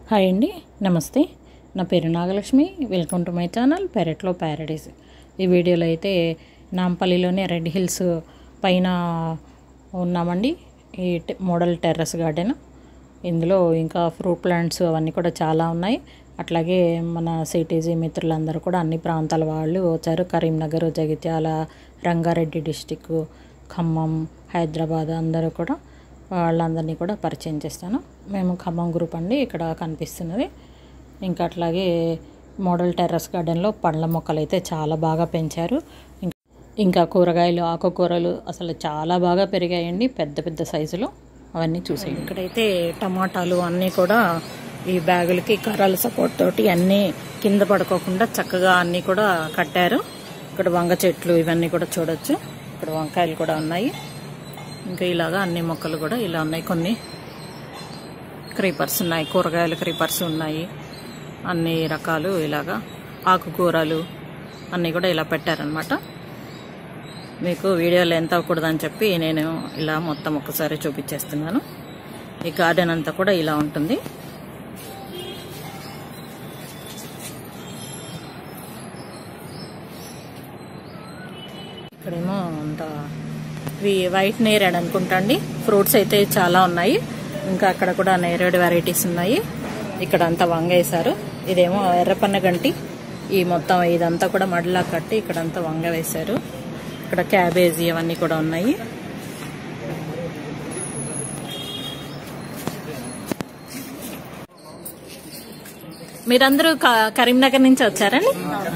Hi అండి, నమస్తే. నా పేరు Nagalakshmi. Welcome to my channel పెరట్లో ప్యారడైజ్. ఈ వీడియోలో అయితే నాంపల్లిలోనే రెడ్ హిల్స్ పైన ఉన్నామండి. ఈ మోడల్ టెర్రస్ గార్డెన్. ఇందులో ఇంకా ఫ్రూట్ ప్లాంట్స్ అవన్నీ కూడా చాలా ఉన్నాయి. అట్లాగే మన సిటీజీ మిత్రులందరూ కూడా అన్ని ప్రాంతాల వాళ్ళు వచ్చారు. కరీంనగర్, జగిత్యాల, రంగారెడ్డి డిస్టిక్, ఖమ్మం, హైదరాబాద్ అందరూ కూడా వాళ్ళందరినీ కూడా పరిచయం చేస్తాను. మేము ఖమ్మం గ్రూప్ అండి ఇక్కడ కనిపిస్తున్నది. ఇంకా అట్లాగే మోడల్ టెర్రస్ గార్డెన్లో పండ్ల మొక్కలు అయితే చాలా బాగా పెంచారు. ఇంకా కూరగాయలు, ఆకుకూరలు అసలు చాలా బాగా పెరిగాయండి, పెద్ద పెద్ద సైజులో. అవన్నీ చూసేయండి. ఇక్కడైతే టమాటాలు అన్నీ కూడా ఈ బ్యాగులకి కర్రల సపోర్ట్ తోటి అన్నీ కింద పడుకోకుండా చక్కగా అన్నీ కూడా కట్టారు. ఇక్కడ వంగ చెట్లు ఇవన్నీ కూడా చూడొచ్చు. ఇక్కడ వంకాయలు కూడా ఉన్నాయి. ఇంకా ఇలాగా అన్ని మొక్కలు కూడా ఇలా ఉన్నాయి. కొన్ని క్రీపర్స్ ఉన్నాయి, కూరగాయల క్రీపర్స్ ఉన్నాయి, అన్ని రకాలు ఇలాగా ఆకుకూరలు అన్నీ కూడా ఇలా పెట్టారనమాట. మీకు వీడియోలో ఎంత అవ్వకూడదని చెప్పి నేను ఇలా మొత్తం ఒక్కసారి చూపించేస్తున్నాను. ఈ గార్డెన్ అంతా కూడా ఇలా ఉంటుంది. ఇక్కడేమో అంత వైట్ నేరేడ్ అనుకుంటా అండి. ఫ్రూట్స్ అయితే చాలా ఉన్నాయి. ఇంకా అక్కడ కూడా నేరేడ్ వెరైటీస్ ఉన్నాయి. ఇక్కడ అంతా వంగ వేశారు. ఇదేమో ఎర్రపన్నగంటి. ఈ మొత్తం ఇదంతా కూడా మడిలా కట్టి ఇక్కడంతా వంగ వేశారు. ఇక్కడ క్యాబేజీ అవన్నీ కూడా ఉన్నాయి. మీరందరూ కరీంనగర్ నుంచి వచ్చారండి?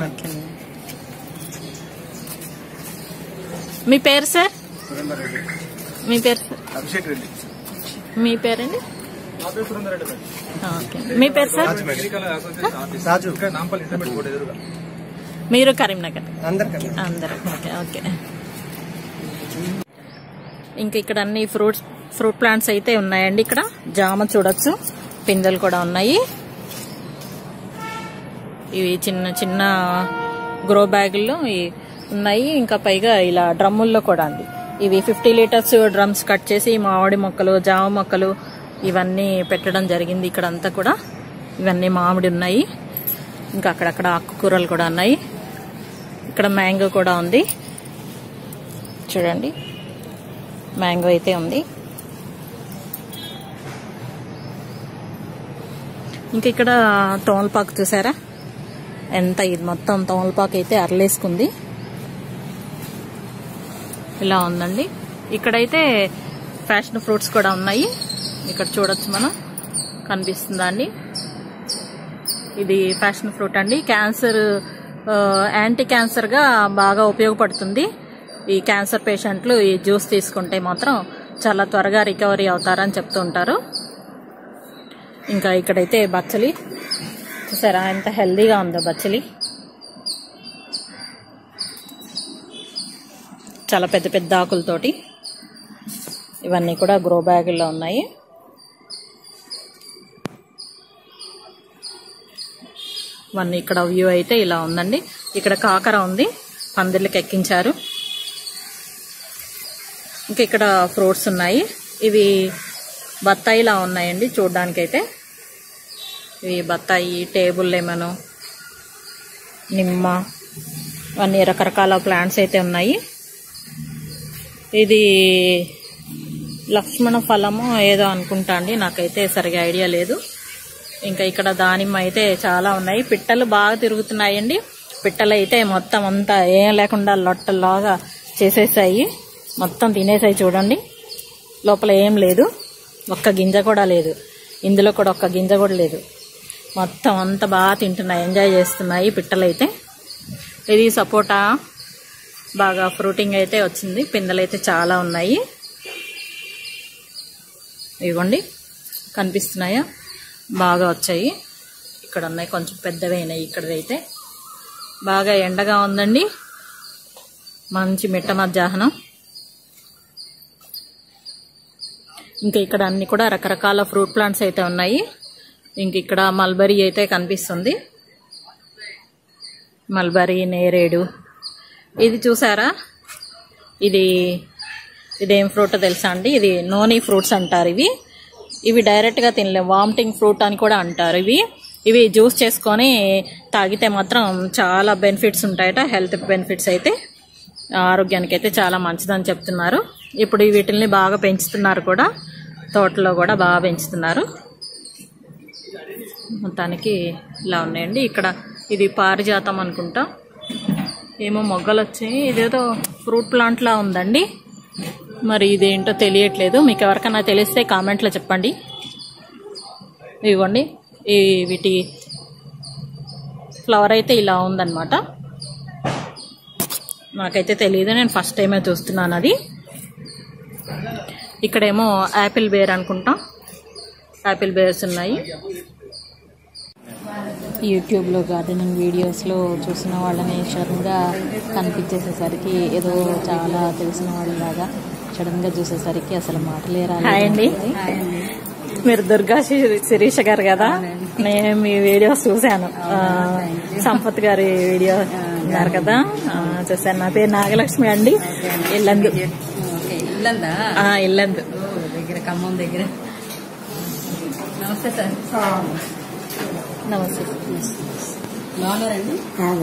మీ పేరు సార్? మీ పేరు? అభిషేక్ రెడ్డి. మీ పేరండి? ఓకే. మీ పేరు సార్? మీరు కరీంనగర్ అందరు? Okay okay. ఇంకా ఇక్కడ అన్ని ఫ్రూట్ ప్లాంట్స్ అయితే ఉన్నాయండి. ఇక్కడ జామ చూడొచ్చు, పిందెలు కూడా ఉన్నాయి. ఇవి చిన్న చిన్న గ్రో బ్యాగుల్లో ఉన్నాయి. ఇంకా పైగా ఇలా డ్రమ్ముల్లో కూడా అండి. ఇవి 50 లీటర్స్ డ్రమ్స్ కట్ చేసి మామిడి మొక్కలు, జామ మొక్కలు ఇవన్నీ పెట్టడం జరిగింది. ఇక్కడ అంతా కూడా ఇవన్నీ మామిడి ఉన్నాయి. ఇంకా అక్కడక్కడ ఆకుకూరలు కూడా ఉన్నాయి. ఇక్కడ మ్యాంగో కూడా ఉంది చూడండి. మ్యాంగో అయితే ఉంది. ఇంకా ఇక్కడ తోమలపాకు చూసారా ఎంత? ఇది మొత్తం తోమలపాకు అయితే అరలేసుకుంది. ఇలా ఉందండి. ఇక్కడైతే ఫ్యాషన్ ఫ్రూట్స్ కూడా ఉన్నాయి. ఇక్కడ చూడొచ్చు, మనం కనిపిస్తుందా అండి? ఇది ఫ్యాషన్ ఫ్రూట్ అండి. క్యాన్సర్, యాంటీ క్యాన్సర్ గా బాగా ఉపయోగపడుతుంది. ఈ క్యాన్సర్ పేషెంట్లు ఈ జ్యూస్ తీసుకుంటే మాత్రం చాలా త్వరగా రికవరీ అవుతారని చెప్తూ ఉంటారు. ఇంకా ఇక్కడైతే బచ్చలి చూసారా ఎంత హెల్దీగా ఉందో బచ్చలి. చాలా పెద్ద పెద్ద ఆకులతోటి ఇవన్నీ కూడా గ్రో బ్యాగుల్లో ఉన్నాయి. ఇవన్నీ ఇక్కడ వ్యూ అయితే ఇలా ఉందండి. ఇక్కడ కాకర ఉంది, పందిళ్ళకి ఎక్కించారు. ఇంకా ఇక్కడ ఫ్రూట్స్ ఉన్నాయి. ఇవి బత్తాయిలా ఉన్నాయండి చూడ్డానికైతే. ఇవి బత్తాయి, టేబుల్ లెమన్, నిమ్మ అన్ని రకరకాల ప్లాంట్స్ అయితే ఉన్నాయి. ఇది లక్ష్మణ ఫలము ఏదో అనుకుంటా అండి, నాకైతే సరిగా ఐడియా లేదు. ఇంకా ఇక్కడ దానిమ్మ అయితే చాలా ఉన్నాయి. పిట్టలు బాగా తిరుగుతున్నాయండి. పిట్టలు అయితే మొత్తం అంతా ఏం లేకుండా లొట్టలాగా చేసేసాయి, మొత్తం తినేసాయి చూడండి. లోపల ఏం లేదు, ఒక్క గింజ కూడా లేదు. ఇందులో కూడా ఒక్క గింజ కూడా లేదు. మొత్తం అంతా బాగా తింటున్నాయి, ఎంజాయ్ చేస్తున్నాయి పిట్టలు అయితే. ఇది సపోటా బాగా ఫ్రూటింగ్ అయితే వచ్చింది. పిందెలు అయితే చాలా ఉన్నాయి. ఇవ్వండి కనిపిస్తున్నాయా? బాగా వచ్చాయి. ఇక్కడ ఉన్నాయి, కొంచెం పెద్దవైనాయి. ఇక్కడైతే బాగా ఎండగా ఉందండి, మంచి మిట్ట మధ్యాహ్నం. ఇంకా ఇక్కడ అన్ని కూడా రకరకాల ఫ్రూట్ ప్లాంట్స్ అయితే ఉన్నాయి. ఇంక ఇక్కడ మల్బరీ అయితే కనిపిస్తుంది. మల్బరీ, నేరేడు. ఇది చూసారా, ఇదేం ఫ్రూట్ తెలుసా అండి? ఇది నోని ఫ్రూట్స్ అంటారు. ఇవి ఇవి డైరెక్ట్గా తినలేము, వామిటింగ్ ఫ్రూట్ అని కూడా అంటారు. ఇవి జ్యూస్ చేసుకొని తాగితే మాత్రం చాలా బెనిఫిట్స్ ఉంటాయట. హెల్త్ బెనిఫిట్స్ అయితే ఆరోగ్యానికి అయితే చాలా మంచిదని చెప్తున్నారు. ఇప్పుడు వీటిల్ని బాగా పెంచుతున్నారు కూడా, తోటలో కూడా బాగా పెంచుతున్నారు. మొత్తానికి ఇలా ఉన్నాయండి. ఇక్కడ ఇది పారిజాతం అనుకుంటా, ఏమో మొగ్గలు వచ్చాయి. ఇదేదో ఫ్రూట్ ప్లాంట్లా ఉందండి, మరి ఇదేంటో తెలియట్లేదు. మీకు ఎవరికైనా తెలిస్తే కామెంట్లో చెప్పండి. ఇదిగోండి, వీటి ఫ్లవర్ అయితే ఇలా ఉందన్నమాట. నాకైతే తెలియదు, నేను ఫస్ట్ టైమే చూస్తున్నాను అది. ఇక్కడేమో యాపిల్ బేర్ అనుకుంటా, యాపిల్ బేర్స్ ఉన్నాయి. యూట్యూబ్లో గార్డెనింగ్ వీడియోస్లో చూసిన వాళ్ళని సడన్గా కనిపించేసేసరికి ఏదో చాలా తెలిసిన వాళ్ళలాగా సడన్గా చూసేసరికి అసలు మాటలే రాలేదండి. మీరు దుర్గా శిరీష గారు కదా, నేను మీ వీడియోస్ చూశాను. సంపత్ గారి వీడియో ఉన్నారు కదా, చూశాను. నా పేరు నాగలక్ష్మి అండి, ఇల్లందు. ఇల్లందు దగ్గర, ఖమ్మం దగ్గర. నమస్తే సార్. నమస్తే. బాగున్నారండి?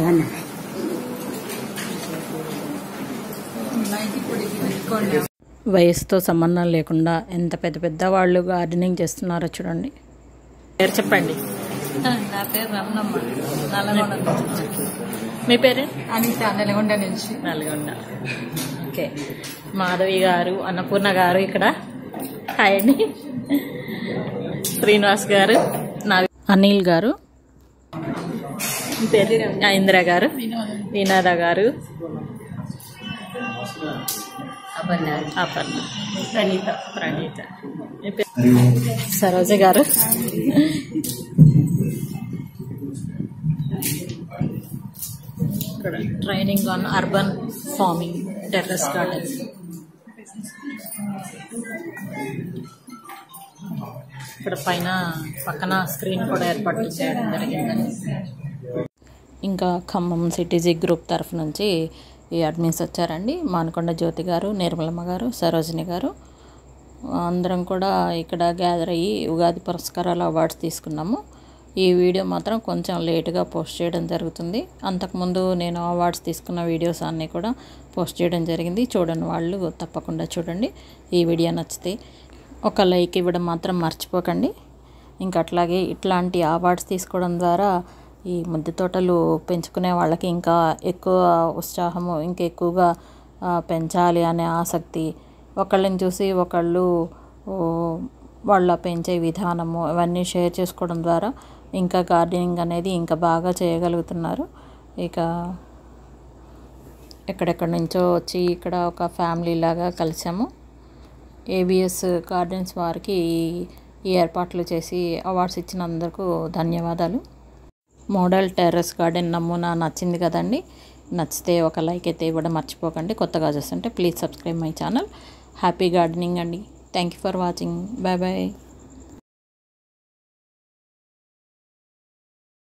వయసుతో సంబంధం లేకుండా ఎంత పెద్ద పెద్ద వాళ్ళు గార్డెనింగ్ చేస్తున్నారో చూడండి. పేరు చెప్పండి. నా పేరు రమణమ్మ, నల్గొండ. మీ పేరు? అనిత, నల్గొండ నుంచి. నల్గొండ. ఓకే. మాధవి గారు, అన్నపూర్ణ గారు ఇక్కడ. హాయ్ అండి. శ్రీనివాస్ గారు, అనిల్ గారు, ఇందిరా గారు, వినోద గారు, అపర్ణ, ప్రణీత, సరోజ గారు. ఇక్కడ training on urban farming, terrace garden. ఇక్కడ పక్కన స్క్రీన్ కూడా ఏర్పాటు చేయడం జరిగిందండి. ఇంకా ఖమ్మం సిటీజీ గ్రూప్ తరఫు నుంచి ఈ అడ్మిన్స్ వచ్చారండి. మానకొండ జ్యోతి గారు, నిర్మలమ్మ గారు, సరోజిని గారు. అందరం కూడా ఇక్కడ గ్యాదర్ అయ్యి ఉగాది పురస్కారాల అవార్డ్స్ తీసుకున్నాము. ఈ వీడియో మాత్రం కొంచెం లేటుగా పోస్ట్ చేయడం జరుగుతుంది. అంతకుముందు నేను అవార్డ్స్ తీసుకున్న వీడియోస్ అన్నీ కూడా పోస్ట్ చేయడం జరిగింది. చూడని వాళ్ళు తప్పకుండా చూడండి. ఈ వీడియో నచ్చితే ఒక లైక్ ఇవ్వడం మాత్రం మర్చిపోకండి. ఇంకా అట్లాగే ఇట్లాంటి అవార్డ్స్ తీసుకోవడం ద్వారా ఈ మిద్దె తోటలు పెంచుకునే వాళ్ళకి ఇంకా ఎక్కువ ఉత్సాహము, ఇంకా ఎక్కువగా పెంచాలి అనే ఆసక్తి, ఒకళ్ళని చూసి ఒకళ్ళు వాళ్ళ పెంచే విధానము ఇవన్నీ షేర్ చేసుకోవడం ద్వారా ఇంకా గార్డెనింగ్ అనేది ఇంకా బాగా చేయగలుగుతున్నారు. ఇక ఎక్కడెక్కడి నుంచో వచ్చి ఇక్కడ ఒక ఫ్యామిలీ లాగా కలిసాము. ఏబిఎస్ గార్డెన్స్ వారికి ఈ ఏర్పాట్లు చేసి అవార్డ్స్ ఇచ్చినందుకు ధన్యవాదాలు. మోడల్ టెర్రస్ గార్డెన్ నమూనా నచ్చింది కదండి. నచ్చితే ఒక లైక్ అయితే ఇవ్వడం మర్చిపోకండి. కొత్తగా చూస్తుంటే please subscribe my channel. Happy gardening అండి. Thank you for watching. Bye bye.